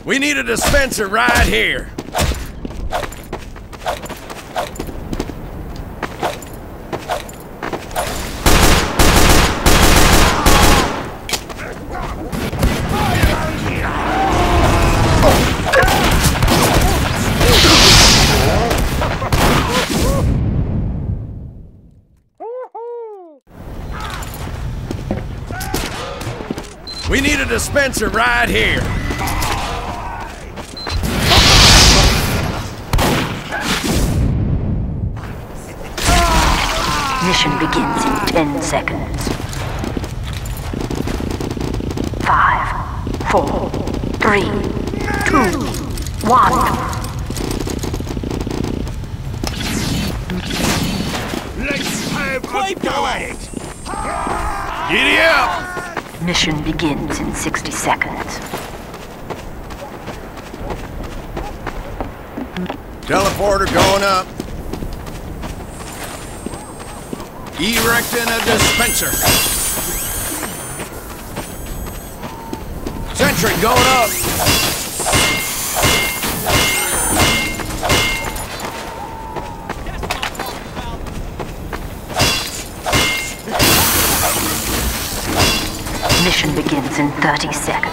We need a dispenser right here. We need a dispenser right here. Mission begins in 10 seconds. 5, 4, 3, 2, 1. Let's have a go at it! Giddy up! Mission begins in 60 seconds. Teleporter going up. Erecting a dispenser. Sentry going up. Mission begins in 30 seconds.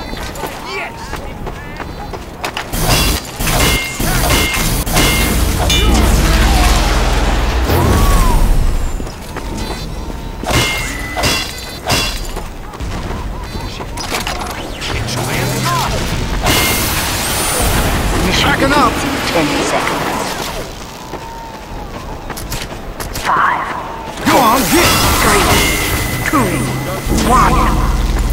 Backing up. 10 seconds. 5. Go on, get. 3, 2, 1.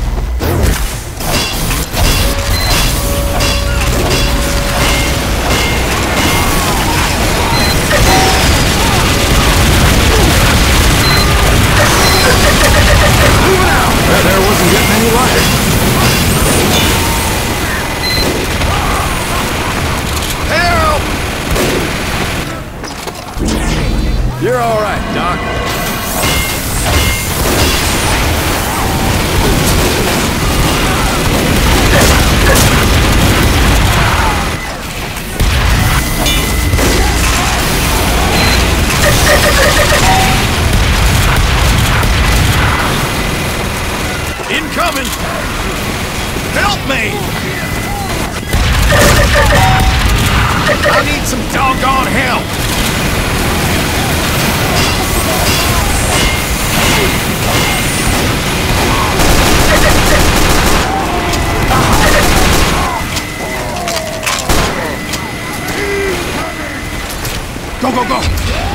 There wasn't getting any lighter. Help! You're all right, Doc. Incoming! Help me! I need some doggone help! Go, go, go!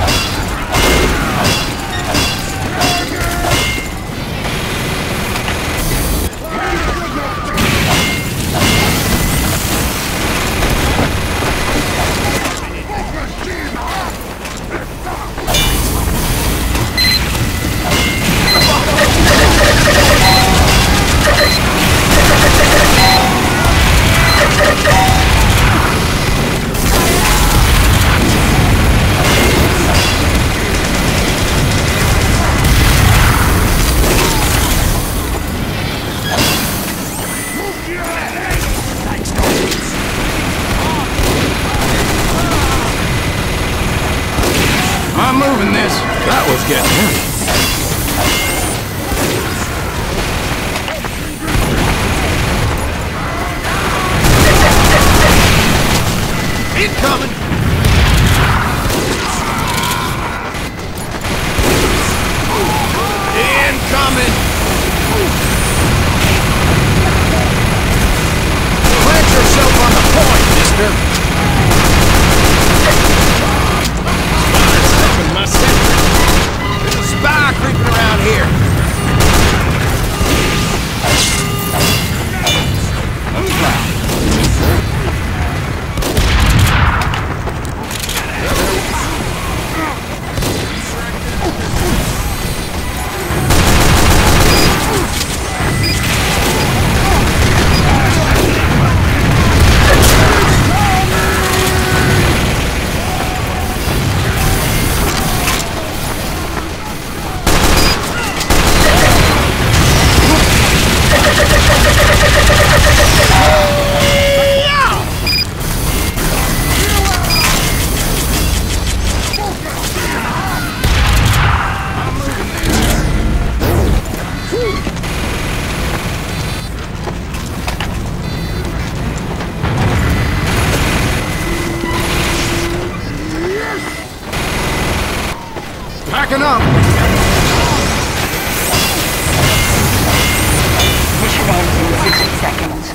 I'm moving this. That was getting heavy. Incoming! Incoming! Plant yourself on the point, mister! There's a spy creeping around here. Backing up! Mission ends in 60 seconds.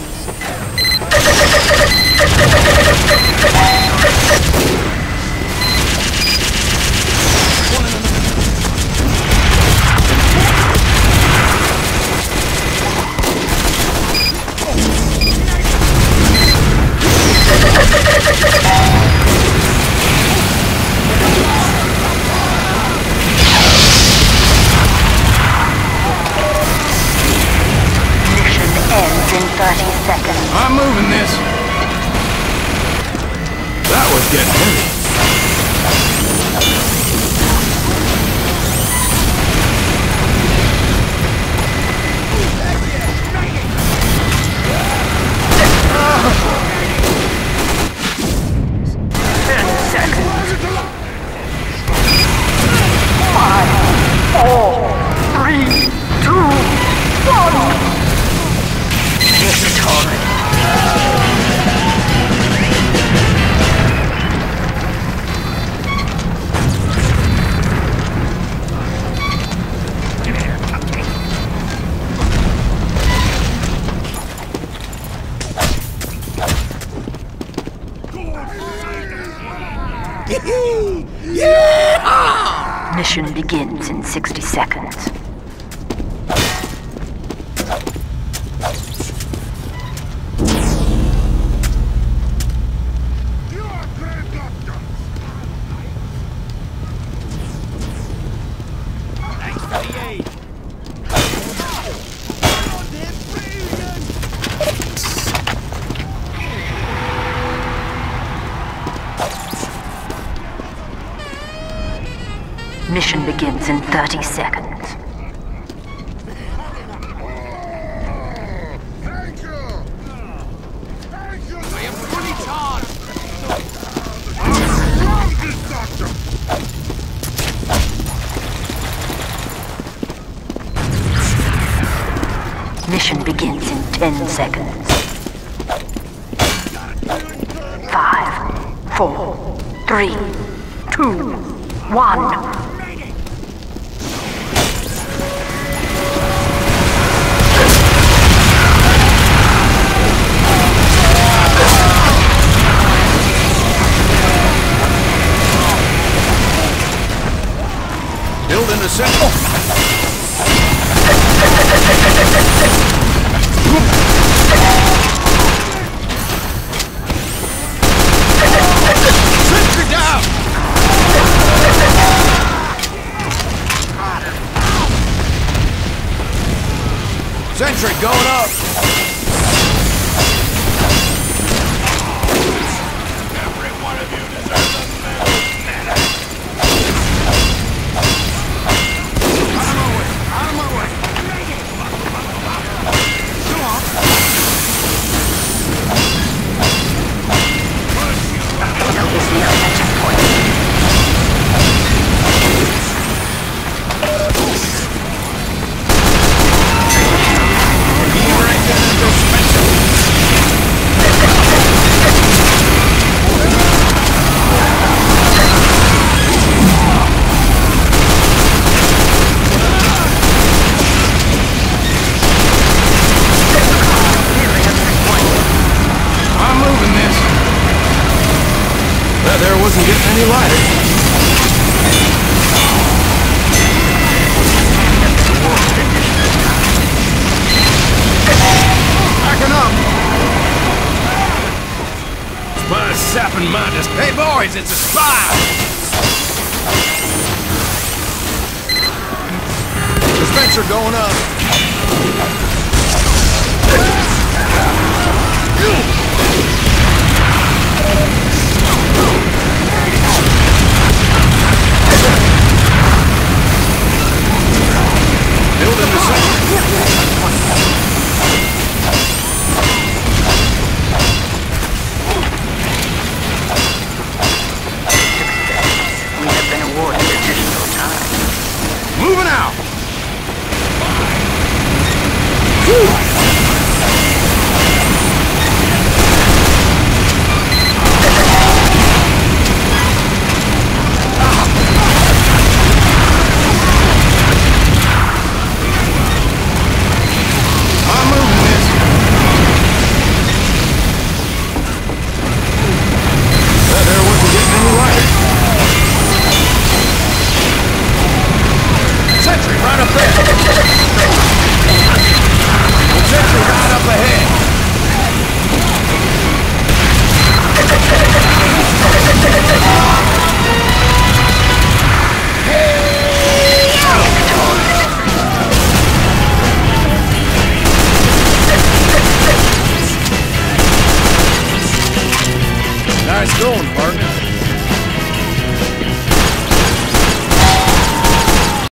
Mission ends in 30 seconds. I'm moving this. That was getting heavy. Mission begins in 60 seconds. Mission begins in 30 seconds. Thank you! Thank you! I am fully charged! Mission begins in 10 seconds. 5, 4, 3, 2, 1. Building the central. Sentry down! Sentry going up! Every one of you deserves a medal. Out of my way! Come on! Notice the other checkpoint. I'm moving this. That there wasn't getting any lighter. Backing up. Spy sapping my Hey boys, it's a spy! Dispenser going up. Building the We have been awarded additional time. moving out! Nice going, partner.